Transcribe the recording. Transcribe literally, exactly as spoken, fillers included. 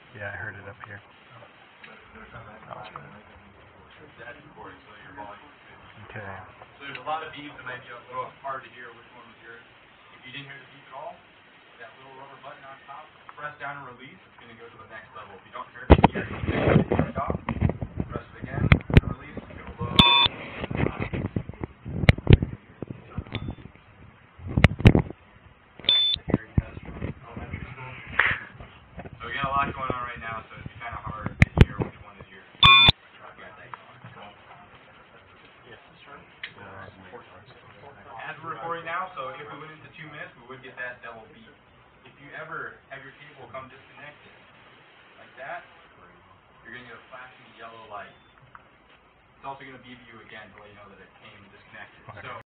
Yeah, I heard it up here. That was good. That's recording, so your volume. Okay. So there's a lot of beeps that might be a little hard to hear which one was yours. If you didn't hear the beep at all, that little rubber button on top, press down and release, it's going to go to the next level. If you don't hear it here, you can hit the top, press it again, and release, go low. Hearing test from elementary school. So we got a lot going on right now, so it's kind of hard to hear which one is yours. As we're recording now, so if we went into two minutes, we would get that double beep. If you ever have your cable come disconnected like that, you're going to get a flashing yellow light. It's also going to beep you again to let you know that it came disconnected. So